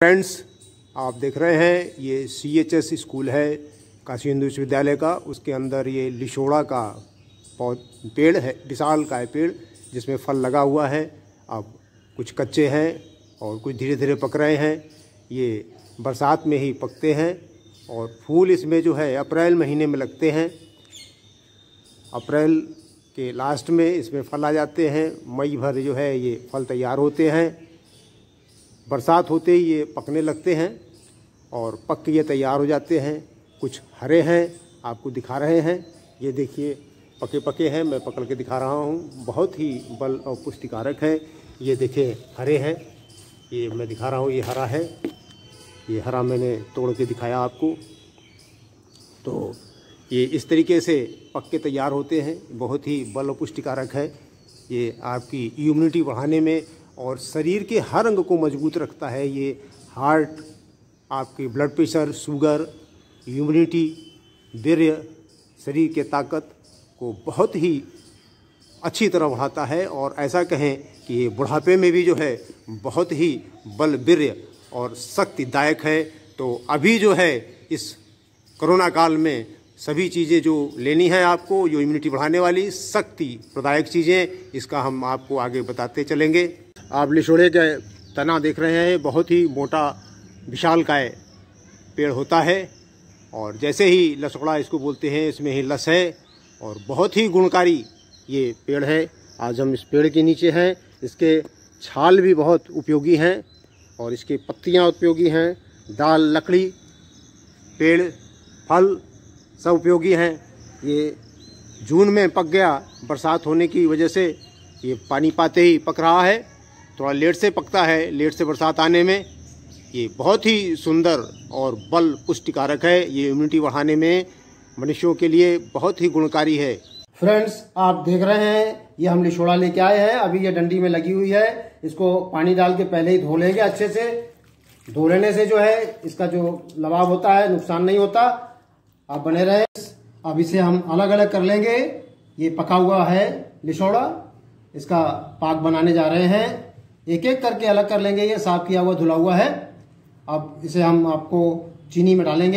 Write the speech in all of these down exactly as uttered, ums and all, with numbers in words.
Friends, आप देख रहे हैं ये सी एच एस स्कूल है काशी हिंदू विश्वविद्यालय का। उसके अंदर ये लिशोड़ा का पेड़ है, विशाल का है पेड़ जिसमें फल लगा हुआ है। अब कुछ कच्चे हैं और कुछ धीरे धीरे पक रहे हैं। ये बरसात में ही पकते हैं और फूल इसमें जो है अप्रैल महीने में लगते हैं। अप्रैल के लास्ट में इसमें फल आ जाते हैं। मई भर जो है ये फल तैयार होते हैं। बरसात होते ही ये पकने लगते हैं और पक के ये तैयार हो जाते हैं। कुछ हरे हैं, आपको दिखा रहे हैं। ये देखिए पके पके हैं, मैं पकड़ के दिखा रहा हूँ। बहुत ही बल और पुष्टिकारक है। ये देखिए हरे हैं, ये मैं दिखा रहा हूँ। ये हरा है, ये हरा मैंने तोड़ के दिखाया आपको। तो ये इस तरीके से पक के तैयार होते हैं। बहुत ही बल और पुष्टिकारक है। ये आपकी इम्यूनिटी बढ़ाने में और शरीर के हर अंग को मजबूत रखता है। ये हार्ट, आपके ब्लड प्रेशर, शुगर, इम्यूनिटी, वीर्य, शरीर के ताकत को बहुत ही अच्छी तरह बढ़ाता है। और ऐसा कहें कि ये बुढ़ापे में भी जो है बहुत ही बल, वीर्य और शक्तिदायक है। तो अभी जो है इस कोरोना काल में सभी चीज़ें जो लेनी है आपको, जो इम्यूनिटी बढ़ाने वाली शक्ति प्रदायक चीज़ें, इसका हम आपको आगे बताते चलेंगे। आप लिशोड़े के तना देख रहे हैं, बहुत ही मोटा विशालकाय पेड़ होता है और जैसे ही लसोड़ा इसको बोलते हैं, इसमें ही लस है और बहुत ही गुणकारी ये पेड़ है। आज हम इस पेड़ के नीचे हैं। इसके छाल भी बहुत उपयोगी हैं और इसकी पत्तियां उपयोगी हैं। दाल, लकड़ी, पेड़, फल सब उपयोगी हैं। ये जून में पक गया, बरसात होने की वजह से ये पानी पाते ही पक रहा है। थोड़ा लेट से पकता है, लेट से बरसात आने में। ये बहुत ही सुंदर और बल पुष्टिकारक है। ये इम्यूनिटी बढ़ाने में मनुष्यों के लिए बहुत ही गुणकारी है। फ्रेंड्स, आप देख रहे हैं ये हम लिशोड़ा लेके आए हैं। अभी ये डंडी में लगी हुई है। इसको पानी डाल के पहले ही धो लेंगे अच्छे से। धो लेने से जो है इसका जो लबाब होता है नुकसान नहीं होता। आप बने रहे। अब इसे हम अलग अलग कर लेंगे। ये पका हुआ है लिशोड़ा, इसका पाक बनाने जा रहे हैं। एक एक करके अलग कर लेंगे। ये साफ किया हुआ धुला हुआ है। अब इसे हम आपको चीनी में डालेंगे।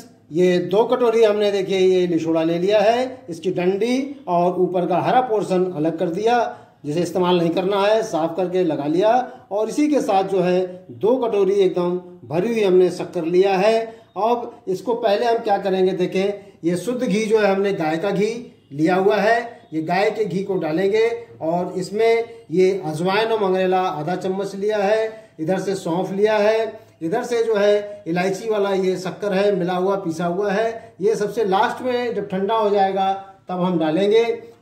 ये दो कटोरी हमने देखिए ये लिशोड़ा ले लिया है। इसकी डंडी और ऊपर का हरा पोर्शन अलग कर दिया, जिसे इस्तेमाल नहीं करना है, साफ करके लगा लिया। और इसी के साथ जो है दो कटोरी एकदम भरी हुई हमने शक्कर लिया है। अब इसको पहले हम क्या करेंगे, देखें ये शुद्ध घी जो है हमने गाय का घी लिया हुआ है। ये गाय के घी को डालेंगे और इसमें ये अजवाइन और मंगरेला आधा चम्मच लिया है। इधर से सौंफ लिया है। इधर से जो है इलायची वाला ये शक्कर है, मिला हुआ, पीसा हुआ है। ये सबसे लास्ट में जब ठंडा हो जाएगा तब हम डालेंगे।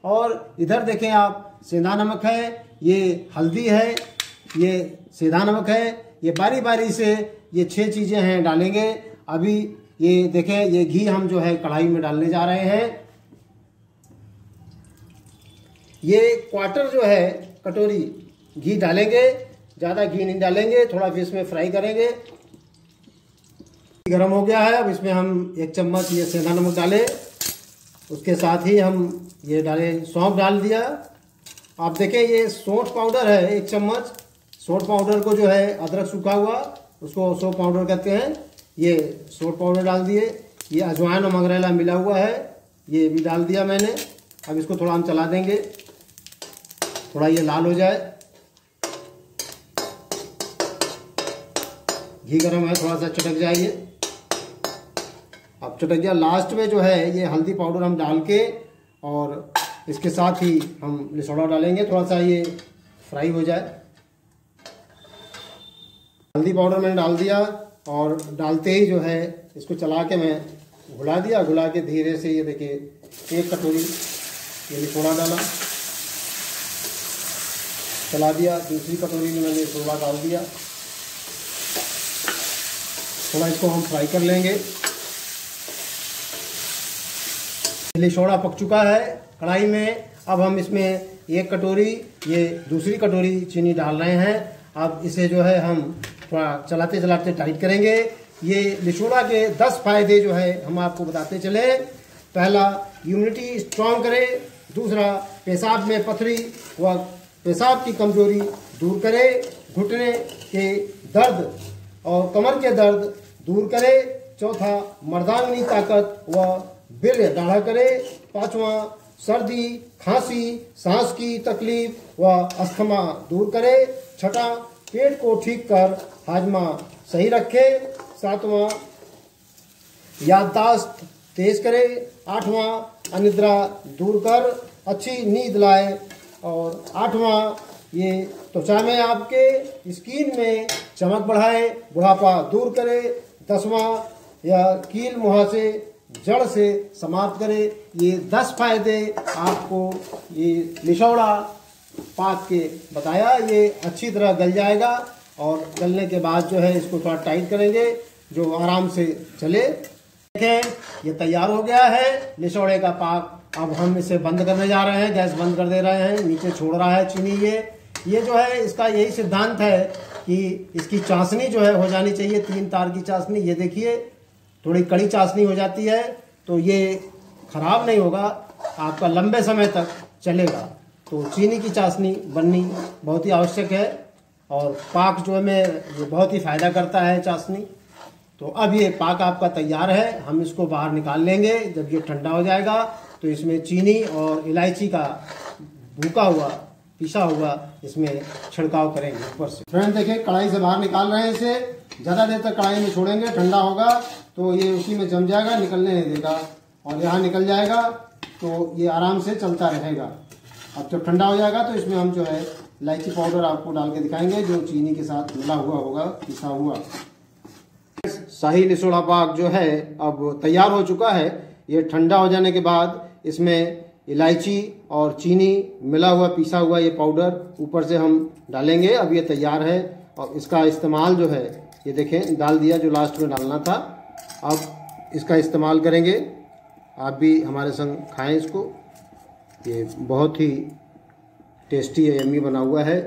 और इधर देखें आप, सेंधा नमक है, ये हल्दी है, ये सेंधा नमक है। ये बारी बारी से ये छह चीजें हैं डालेंगे। अभी ये देखें ये घी हम जो है कढ़ाई में डालने जा रहे हैं। ये क्वार्टर जो है कटोरी घी डालेंगे, ज्यादा घी नहीं डालेंगे, थोड़ा फिर इसमें फ्राई करेंगे। गरम हो गया है। अब इसमें हम एक चम्मच ये सेंधा नमक डाले। उसके साथ ही हम ये डाले, सौंफ डाल दिया। आप देखें ये सौंठ पाउडर है एक चम्मच। सौंठ पाउडर को जो है अदरक सूखा हुआ, उसको सौंफ पाउडर कहते हैं। ये सौंठ पाउडर डाल दिए। ये अजवाइन और मंगरेला मिला हुआ है, ये भी डाल दिया मैंने। अब इसको थोड़ा हम चला देंगे, थोड़ा ये लाल हो जाए। घी गरम है, थोड़ा सा चटक जाइए। अब चटक गया। लास्ट में जो है ये हल्दी पाउडर हम डाल के और इसके साथ ही हम लिशोड़ा डालेंगे। थोड़ा सा ये फ्राई हो जाए। हल्दी पाउडर मैंने डाल दिया और डालते ही जो है इसको चला के मैं घुला दिया। घुला के धीरे से ये देखिए एक कटोरी ये लिशोड़ा डाला, चला दिया। दूसरी कटोरी में मैंने लिशोड़ा डाल दिया। थोड़ा इसको हम फ्राई कर लेंगे। लिशोड़ा पक चुका है कढ़ाई में। अब हम इसमें एक कटोरी ये दूसरी कटोरी चीनी डाल रहे हैं। अब इसे जो है हम थोड़ा चलाते चलाते टाइट करेंगे। ये लिशोड़ा के दस फायदे जो है हम आपको बताते चले। पहला, इम्यूनिटी स्ट्रांग करे। दूसरा, पेशाब में पथरी व पेशाब की कमजोरी दूर करे। घुटने के दर्द और कमर के दर्द दूर करे। चौथा, मर्दांगनी ताकत व वीर्य गाढ़ा करे। पांचवा, सर्दी, खांसी, सांस की तकलीफ व अस्थमा दूर करे। छठा, पेट को ठीक कर हाजमा सही रखे। सातवां, याददाश्त तेज करे। आठवां, अनिद्रा दूर कर अच्छी नींद लाए। और आठवां, ये त्वचा में आपके स्किन में चमक बढ़ाए, बुढ़ापा दूर करे। दसवां, यह कील मुहासे जड़ से समाप्त करे। ये दस फायदे आपको ये लिशौड़ा पाक के बताया। ये अच्छी तरह गल जाएगा और गलने के बाद जो है इसको थोड़ा टाइट करेंगे जो आराम से चले। देखें, ये तैयार हो गया है लिशौड़े का पाक। अब हम इसे बंद करने जा रहे हैं, गैस बंद कर दे रहे हैं। नीचे छोड़ रहा है चीनी। ये ये जो है इसका यही सिद्धांत है कि इसकी चाशनी जो है हो जानी चाहिए, तीन तार की चाशनी। ये देखिए थोड़ी कड़ी चाशनी हो जाती है तो ये खराब नहीं होगा, आपका लंबे समय तक चलेगा। तो चीनी की चाशनी बननी बहुत ही आवश्यक है और पाक जो में ये बहुत ही फायदा करता है चाशनी। तो अब ये पाक आपका तैयार है, हम इसको बाहर निकाल लेंगे। जब ये ठंडा हो जाएगा तो इसमें चीनी और इलायची का भूका हुआ पिसा हुआ इसमें छिड़काव करेंगे ऊपर से। फ्रेंड देखिए कढ़ाई से बाहर निकाल रहे हैं इसे। ज़्यादा देर तक कढ़ाई में छोड़ेंगे, ठंडा होगा तो ये उसी में जम जाएगा, निकलने नहीं देगा और यहाँ निकल जाएगा तो ये आराम से चलता रहेगा। अब जब ठंडा हो जाएगा तो इसमें हम जो है इलायची पाउडर आपको डाल के दिखाएंगे जो चीनी के साथ मिला हुआ होगा, पिसा हुआ। शाही लिशोड़ा पाक जो है अब तैयार हो चुका है। ये ठंडा हो जाने के बाद इसमें इलायची और चीनी मिला हुआ पिसा हुआ ये पाउडर ऊपर से हम डालेंगे। अब ये तैयार है और इसका इस्तेमाल जो है ये देखें डाल दिया जो लास्ट में डालना था। अब इसका इस्तेमाल करेंगे, आप भी हमारे संग खाएं इसको। ये बहुत ही टेस्टी है, यम्मी बना हुआ है।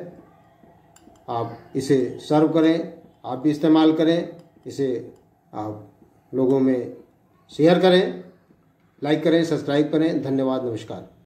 आप इसे सर्व करें, आप भी इस्तेमाल करें, इसे आप लोगों में शेयर करें, लाइक करें, सब्सक्राइब करें। धन्यवाद, नमस्कार।